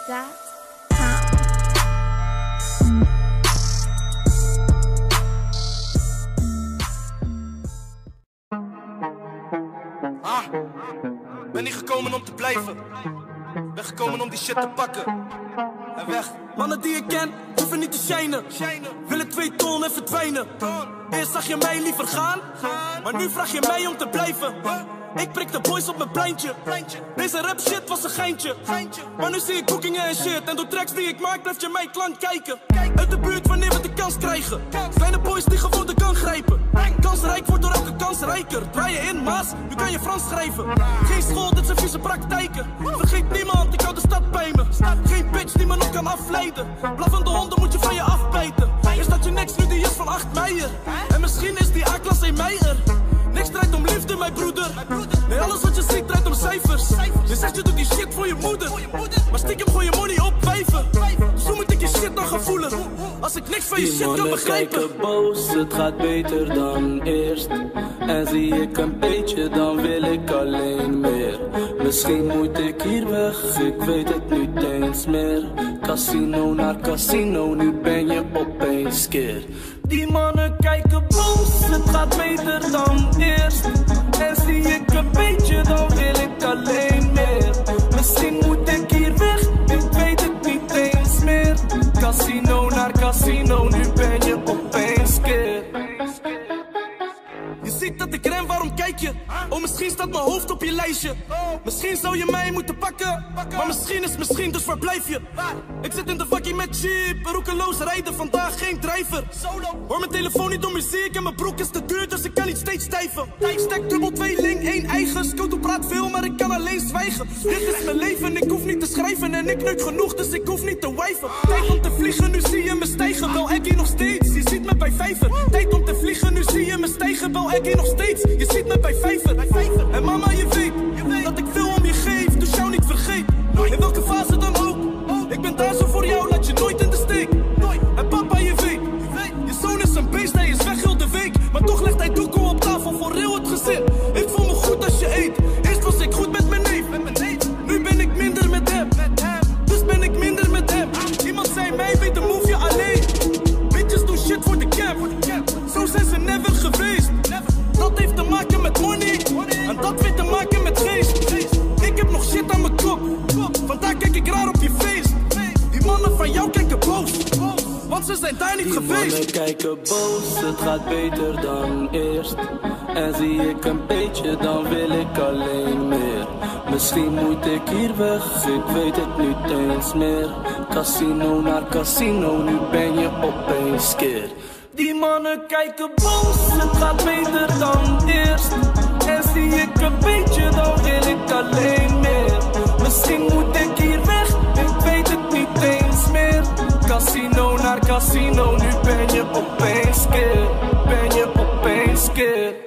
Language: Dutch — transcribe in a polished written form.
Ben niet gekomen om te blijven. Ben gekomen om die shit te pakken. En weg. Mannen die ik ken, hoeven niet te shinen. Willen 2 ton en verdwijnen. Eerst zag je mij liever gaan, maar nu vraag je mij om te blijven. Ik prik de boys op mijn pleintje. Deze rap shit was een geintje. Maar nu zie ik boekingen en shit. En door tracks die ik maak blijft je mijn klank kijken. Uit de buurt wanneer we de kans krijgen. Kleine boys die gewoon de kan grijpen. Kansrijk wordt door elke kans rijker. Draai je in Maas, nu kan je Frans schrijven. Geen school, dit zijn vieze praktijken. Vergeet niemand, ik hou de stad bij me. Geen bitch die me nog kan afleiden. Blaffende honden moet je van je afbijten. Eerst had je niks, nu die is van 8 meijer. En misschien is die A-klas 1 meijer. Niks draait om liefde, mijn broeder. Nee, alles wat je ziet draait om cijfers. Je zegt je doet die shit voor je moeder. Maar stiekem gooi je money op wijven. Dus hoe moet ik je shit dan gaan voelen? Als ik niks van je shit kan begrijpen. Kijken boos, het gaat beter dan eerst. En zie ik een beetje, dan wil ik alleen meer. Misschien moet ik hier weg, ik weet het niet eens meer. Casino naar casino, nu ben je opeens keer. Die mannen kijken boos, het gaat beter dan eerst. En zie ik een beetje, dan wil ik alleen meer. Misschien moet ik hier weg, ik weet het niet eens meer. Casino naar casino, nu ben je opeens keer. Je ziet dat ik ren, waarom kijk je? Oh, misschien staat mijn hoofd op je lijstje. Misschien zou je mij moeten pakken. Maar misschien is misschien, dus waar blijf je? Ik zit in de vakkie met cheap, roekeloos rijden, vandaag geen drijver. Hoor mijn telefoon niet door muziek en mijn broek is te duur, dus ik kan niet steeds stijven. Stack dubbel 2 ling, 1 eigen. Scoto praat veel, maar ik kan alleen zwijgen. Dit is mijn leven, ik hoef niet te schrijven. En ik neuk genoeg, dus ik hoef niet te wijven. Tijd om te vliegen, nu zie je me stijgen. Wel Eggy nog steeds, je ziet me bij vijver. Tijd om te vliegen, nu zie je me stijgen. Wel Eggy nog steeds, je ziet me bij vijver. En mama, je weet dat ik veel om je geef, dus jou niet vergeet. In welke fase dan ook, ik ben daar zo voor jou, laat je nooit in de steek. En papa, je weet, je zoon is een beest, hij is weg heel de week. Maar toch legt hij doekoe op tafel voor heel het gezin. Ik voel me goed als je eet, eerst was ik goed met mijn neef. Nu ben ik minder met hem, dus ben ik minder met hem. Iemand zei mij, weet de move je alleen. Bitches doen shit voor de camp, zo zijn ze never geweest. Dat heeft te maken met money, en dat heeft te maken met geest. Ik heb nog shit aan mijn kop, vandaar kijk ik raar op je feest. Die mannen van jou kijken boos, want ze zijn daar niet geweest. Die mannen kijken boos, het gaat beter dan eerst. En zie ik een beetje, dan wil ik alleen meer. Misschien moet ik hier weg, ik weet het niet eens meer. Casino naar casino, nu ben je opeens keer. Die mannen kijken boos, het gaat beter dan eerst. En zie ik een beetje, dan wil ik alleen meer. Misschien moet ik hier weg, ik weet het niet eens meer. Casino naar casino, nu ben je opeens keer. Ben je opeens keer.